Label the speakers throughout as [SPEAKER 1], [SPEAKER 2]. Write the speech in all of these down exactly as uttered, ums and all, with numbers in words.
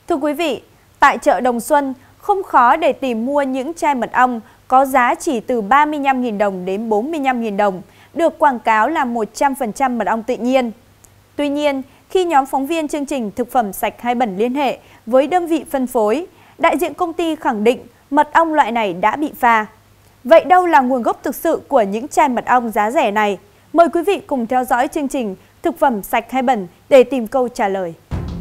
[SPEAKER 1] Thưa quý vị, tại chợ Đồng Xuân, không khó để tìm mua những chai mật ong có giá chỉ từ ba mươi lăm nghìn đồng đến bốn mươi lăm nghìn đồng, được quảng cáo là một trăm phần trăm mật ong tự nhiên. Tuy nhiên, khi nhóm phóng viên chương trình Thực phẩm sạch hay bẩn liên hệ với đơn vị phân phối, đại diện công ty khẳng định mật ong loại này đã bị pha. Vậy đâu là nguồn gốc thực sự của những chai mật ong giá rẻ này? Mời quý vị cùng theo dõi chương trình Thực phẩm sạch hay bẩn để tìm câu trả lời.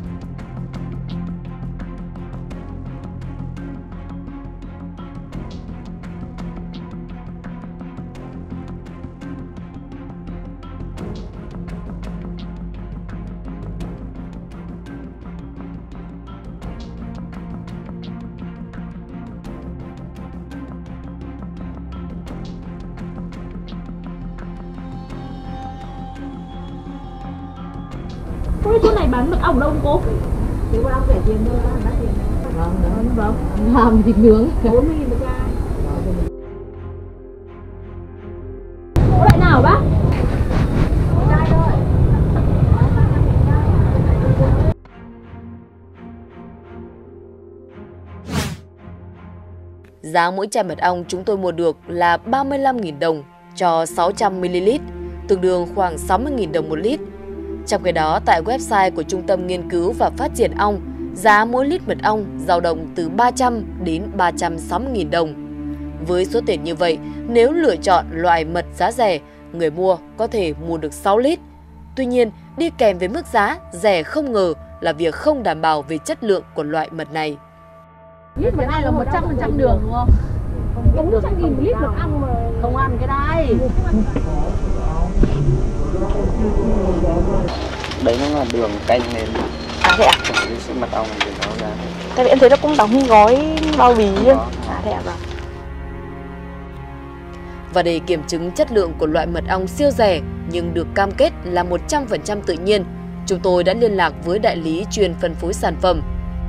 [SPEAKER 2] Cái chỗ này bán mật ong đâu cô?
[SPEAKER 3] Nếu mật ong rẻ tiền thôi, nó đắt tiền.
[SPEAKER 2] Vâng, vâng, vâng. Làm thịt nướng
[SPEAKER 3] bốn mươi nghìn một chai.
[SPEAKER 2] Có loại nào bác?
[SPEAKER 3] Một chai thôi.
[SPEAKER 4] Giá mỗi chai mật ong chúng tôi mua được là ba mươi lăm nghìn đồng cho sáu trăm mi li lít, tương đương khoảng sáu mươi nghìn đồng một lít. Trong khi đó, tại website của Trung tâm Nghiên cứu và Phát triển ong, giá mỗi lít mật ong dao động từ ba trăm đến ba trăm sáu mươi nghìn đồng. Với số tiền như vậy, nếu lựa chọn loại mật giá rẻ, người mua có thể mua được sáu lít. Tuy nhiên, đi kèm với mức giá rẻ không ngờ là việc không đảm bảo về chất lượng của loại mật này.
[SPEAKER 2] Lít mật này là một trăm phần trăm đường đúng không? Không một trăm nghìn lít mật ong mà
[SPEAKER 3] không ăn cái đây.
[SPEAKER 5] Đấy nó là đường canh nên
[SPEAKER 6] à thế à?
[SPEAKER 5] Mật ong thì nó ra.
[SPEAKER 6] Tại vì em thấy nó cũng đóng gói bao bì luôn. À thế à vâng.
[SPEAKER 4] Và để kiểm chứng chất lượng của loại mật ong siêu rẻ nhưng được cam kết là một trăm phần trăm tự nhiên, chúng tôi đã liên lạc với đại lý chuyên phân phối sản phẩm.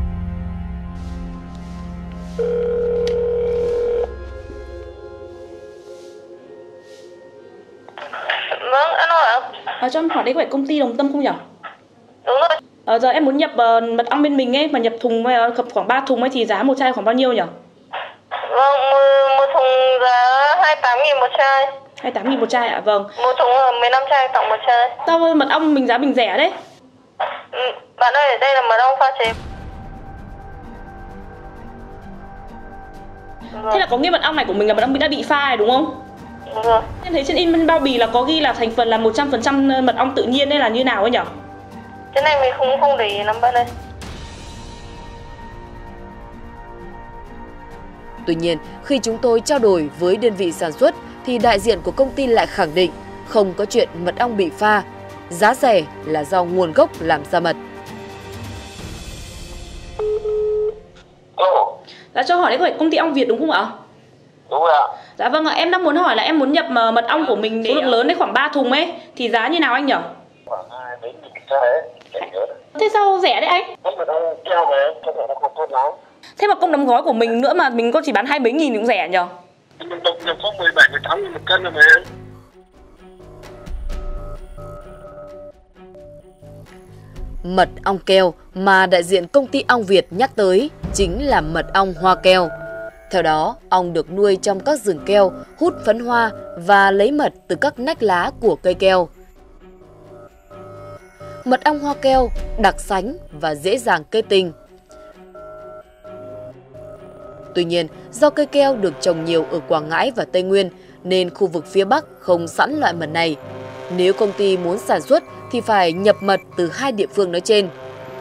[SPEAKER 7] Vâng, anh hỏi ạ.
[SPEAKER 2] À, cho em hỏi đây có phải công ty Đồng Tâm không nhỉ?
[SPEAKER 7] Đúng rồi.
[SPEAKER 2] À, giờ em muốn nhập uh, mật ong bên mình ấy, mà nhập thùng uh, khoảng ba thùng ấy thì giá một chai khoảng bao nhiêu nhỉ?
[SPEAKER 7] Vâng, một, một thùng giá hai mươi tám nghìn một chai.
[SPEAKER 2] hai mươi tám nghìn một chai ạ, à? Vâng.
[SPEAKER 7] Một thùng mười lăm chai tổng một chai.
[SPEAKER 2] Sao mật ong mình giá bình rẻ đấy?
[SPEAKER 7] Ừ, bạn ơi, đây là mật ong pha chế. Vâng.
[SPEAKER 2] Thế là có nghĩa mật ong này của mình là mật ong đã bị pha rồi đúng không?
[SPEAKER 7] Đúng rồi.
[SPEAKER 2] Em thấy trên in bao bì là có ghi là thành phần là một trăm phần trăm mật ong tự nhiên hay là như nào ấy nhỉ?
[SPEAKER 7] Cái này mình không không để ý lắm bạn ơi.
[SPEAKER 4] Tuy nhiên, khi chúng tôi trao đổi với đơn vị sản xuất thì đại diện của công ty lại khẳng định không có chuyện mật ong bị pha, giá rẻ là do nguồn gốc làm ra mật.
[SPEAKER 5] Ồ.
[SPEAKER 2] Dạ cho hỏi đấy có phải công ty Ong Việt đúng không ạ?
[SPEAKER 5] Đúng rồi ạ.
[SPEAKER 2] Dạ vâng ạ, em đang muốn hỏi là em muốn nhập mật ong của mình số lượng lớn đấy, khoảng ba thùng ấy, thì giá như nào anh nhỉ?
[SPEAKER 5] Khoảng hai mấy nghìn chai ấy, em nhớ.
[SPEAKER 2] Thế sao rẻ đấy anh?
[SPEAKER 5] Mật ong keo mà cho nó không tốt lắm.
[SPEAKER 2] Thế mà công đóng gói của mình nữa mà mình có chỉ bán hai mấy nghìn cũng rẻ nhỉ?
[SPEAKER 5] Mình độc nhập có mười bảy mười tám nghìn một cân rồi mà em.
[SPEAKER 4] Mật ong keo mà đại diện công ty Ong Việt nhắc tới chính là mật ong hoa keo. Theo đó, ong được nuôi trong các rừng keo, hút phấn hoa và lấy mật từ các nách lá của cây keo. Mật ong hoa keo đặc sánh và dễ dàng kết tinh. Tuy nhiên, do cây keo được trồng nhiều ở Quảng Ngãi và Tây Nguyên nên khu vực phía Bắc không sẵn loại mật này. Nếu công ty muốn sản xuất thì phải nhập mật từ hai địa phương nói trên.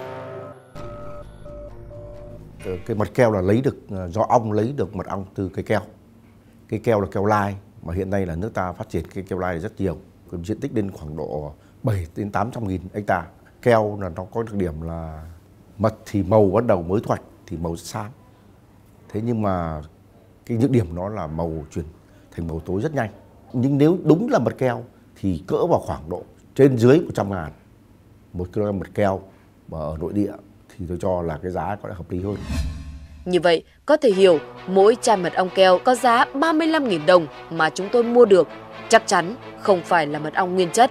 [SPEAKER 8] Cái mật keo là lấy được do ong lấy được mật ong từ cây keo. Cây keo là keo lai mà hiện nay là nước ta phát triển cây keo lai rất nhiều, cái diện tích lên khoảng độ bảy đến tám trăm nghìn hecta. Keo là nó có đặc điểm là mật thì màu bắt đầu mới thu hoạch thì màu rất sáng. Thế nhưng mà cái nhược điểm nó là màu chuyển thành màu tối rất nhanh. Nhưng nếu đúng là mật keo thì cỡ vào khoảng độ trên dưới một trăm ngàn một kg mật keo mà ở nội địa thì tôi cho là cái giá có lẽ hợp lý hơn.
[SPEAKER 4] Như vậy, có thể hiểu mỗi chai mật ong keo có giá ba mươi lăm nghìn đồng mà chúng tôi mua được chắc chắn không phải là mật ong nguyên chất.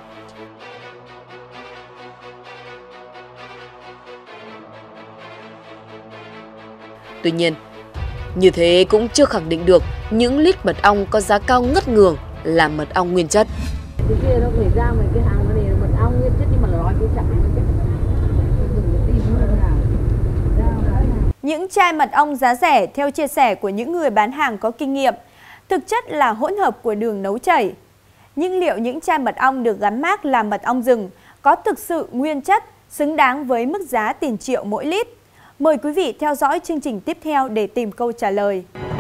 [SPEAKER 4] Tuy nhiên, như thế cũng chưa khẳng định được những lít mật ong có giá cao ngất ngường là mật ong nguyên chất.
[SPEAKER 3] Cái kia nó phải ra mấy cái hàng này là mật ong nguyên chất nhưng mà nói cái chẳng
[SPEAKER 1] Những chai mật ong giá rẻ theo chia sẻ của những người bán hàng có kinh nghiệm, thực chất là hỗn hợp của đường nấu chảy. Nhưng liệu những chai mật ong được gắn mác là mật ong rừng có thực sự nguyên chất, xứng đáng với mức giá tiền triệu mỗi lít? Mời quý vị theo dõi chương trình tiếp theo để tìm câu trả lời.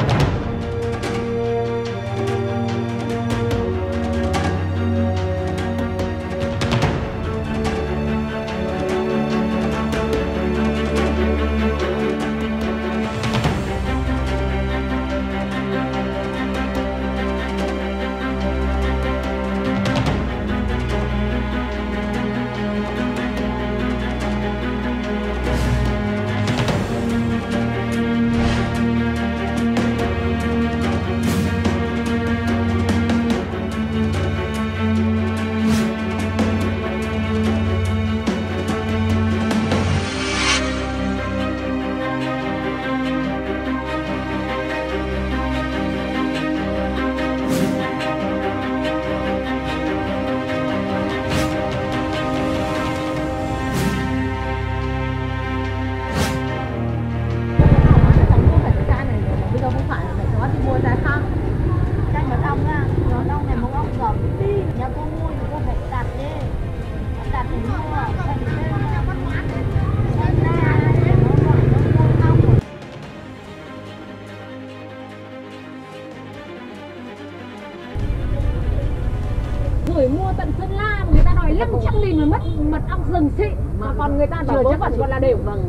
[SPEAKER 3] Người mua tận Sơn La người ta nói năm trăm nghìn là mất mật ong rừng xịn mà còn người ta chưa chắc vẫn còn là đều. Vâng.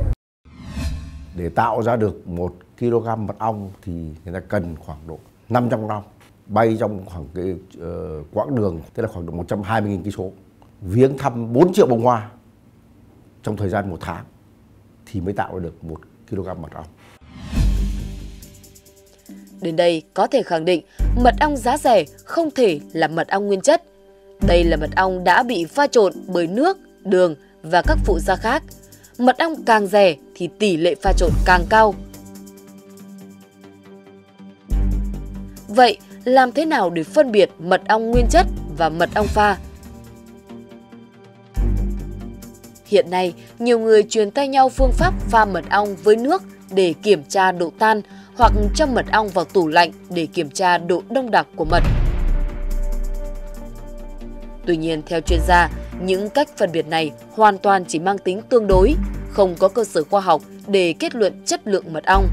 [SPEAKER 8] Để tạo ra được một ki lô gam mật ong thì người ta cần khoảng độ năm trăm gam bay trong khoảng cái uh, quãng đường, tức là khoảng độ một trăm hai mươi nghìn cây số, viếng thăm bốn triệu bông hoa trong thời gian một tháng thì mới tạo ra được một ki lô gam mật ong.
[SPEAKER 4] Đến đây có thể khẳng định mật ong giá rẻ không thể là mật ong nguyên chất. Đây là mật ong đã bị pha trộn bởi nước, đường và các phụ gia khác. Mật ong càng rẻ thì tỷ lệ pha trộn càng cao. Vậy làm thế nào để phân biệt mật ong nguyên chất và mật ong pha? Hiện nay, nhiều người truyền tay nhau phương pháp pha mật ong với nước để kiểm tra độ tan hoặc cho mật ong vào tủ lạnh để kiểm tra độ đông đặc của mật. Tuy nhiên, theo chuyên gia, những cách phân biệt này hoàn toàn chỉ mang tính tương đối, không có cơ sở khoa học để kết luận chất lượng mật ong.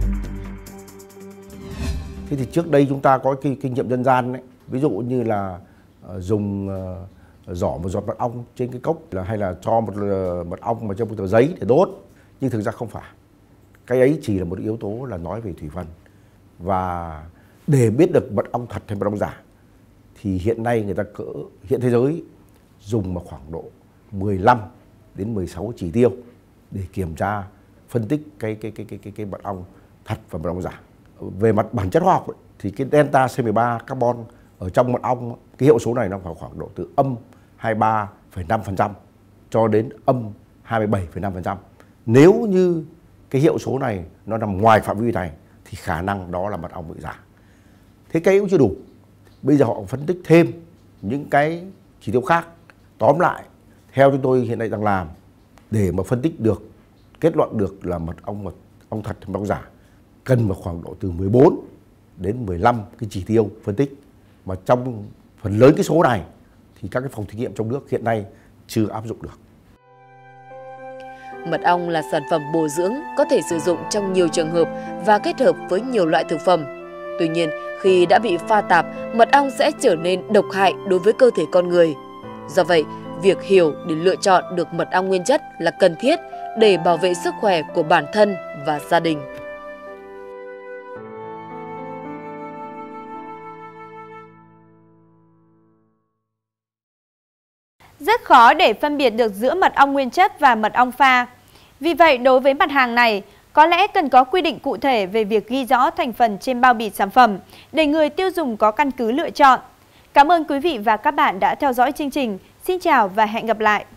[SPEAKER 8] Thế thì trước đây chúng ta có cái kinh nghiệm dân gian đấy, ví dụ như là uh, dùng uh, giỏ một giọt mật ong trên cái cốc, là hay là cho một uh, mật ong mà trong một tờ giấy để đốt, nhưng thực ra không phải. Cái ấy chỉ là một yếu tố là nói về thủy phân. Và để biết được mật ong thật hay mật ong giả thì hiện nay người ta cỡ hiện thế giới dùng mà khoảng độ mười lăm đến mười sáu chỉ tiêu để kiểm tra phân tích cái cái cái cái cái, cái mật ong thật và mật ong giả. Về mặt bản chất hóa học ấy, thì cái delta C mười ba carbon ở trong mật ong, cái hiệu số này nó phải khoảng độ từ âm hai mươi ba phẩy năm phần trăm cho đến âm hai mươi bảy phẩy năm phần trăm. Nếu như cái hiệu số này nó nằm ngoài phạm vi này thì khả năng đó là mật ong bị giả. Thế cái cũng chưa đủ. Bây giờ họ phân tích thêm những cái chỉ tiêu khác. Tóm lại, theo chúng tôi hiện nay đang làm, để mà phân tích được, kết luận được là mật ong mật ong thật hay mật ong giả, cần vào khoảng độ từ mười bốn đến mười lăm cái chỉ tiêu phân tích. Mà trong phần lớn cái số này thì các cái phòng thí nghiệm trong nước hiện nay chưa áp dụng được.
[SPEAKER 4] Mật ong là sản phẩm bổ dưỡng có thể sử dụng trong nhiều trường hợp và kết hợp với nhiều loại thực phẩm. Tuy nhiên, khi đã bị pha tạp, mật ong sẽ trở nên độc hại đối với cơ thể con người. Do vậy, việc hiểu để lựa chọn được mật ong nguyên chất là cần thiết để bảo vệ sức khỏe của bản thân và gia đình.
[SPEAKER 1] Rất khó để phân biệt được giữa mật ong nguyên chất và mật ong pha. Vì vậy, đối với mặt hàng này, có lẽ cần có quy định cụ thể về việc ghi rõ thành phần trên bao bì sản phẩm để người tiêu dùng có căn cứ lựa chọn. Cảm ơn quý vị và các bạn đã theo dõi chương trình. Xin chào và hẹn gặp lại!